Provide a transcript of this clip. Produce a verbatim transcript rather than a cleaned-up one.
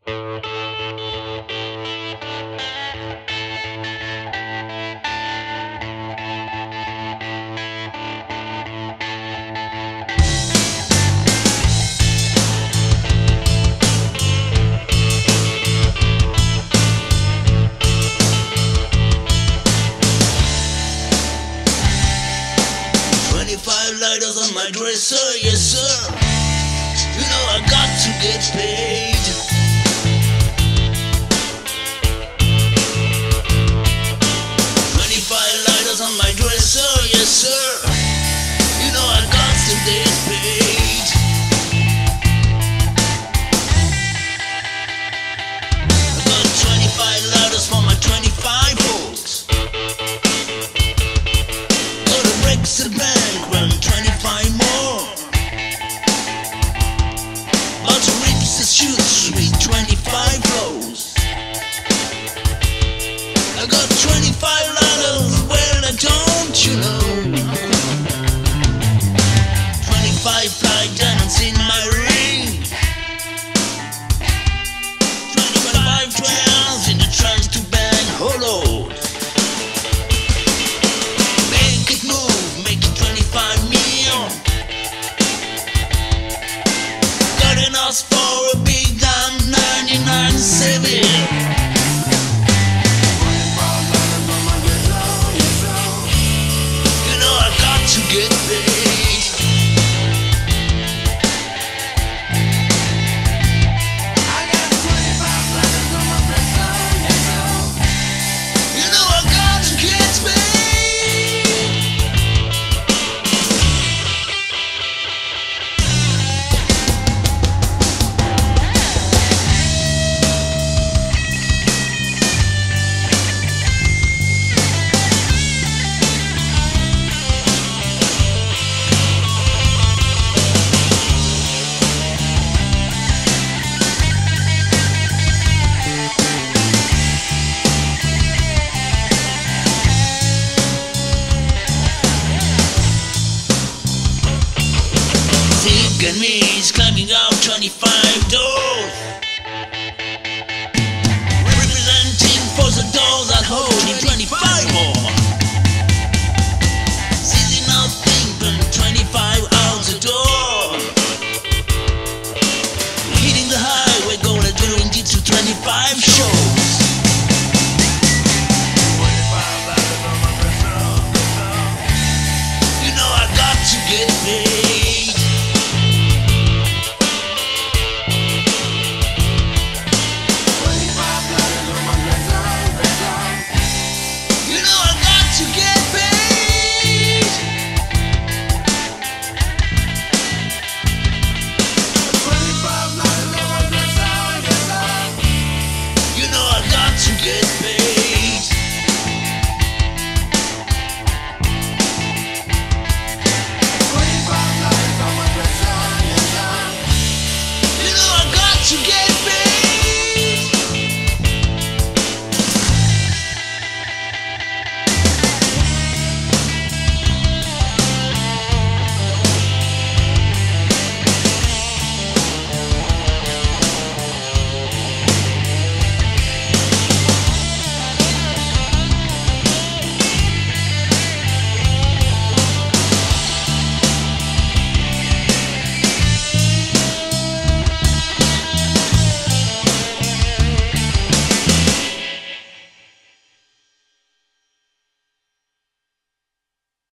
Twenty-five lighters on my dresser, yes sir. You know I got to get paid. Twenty-five lighters on my dresser, yes sir. You know I got to get paid. I got twenty-five lighters for my twenty-five folks. Go to Brexit Bank, run twenty-five more. About to reach the shoots with twenty-five blows. I got twenty-five lighters, well don't you know? Twenty-five fly diamonds in my ring. Twenty-five twelves in the trunks to bang hollow. Make it move, make it twenty-five million. Got an ask for a big damn ninety-nine seven. To get paid. I got twenty-five lighters on my dresser. You know I got to get Look at me, he's climbing out twenty-five doors.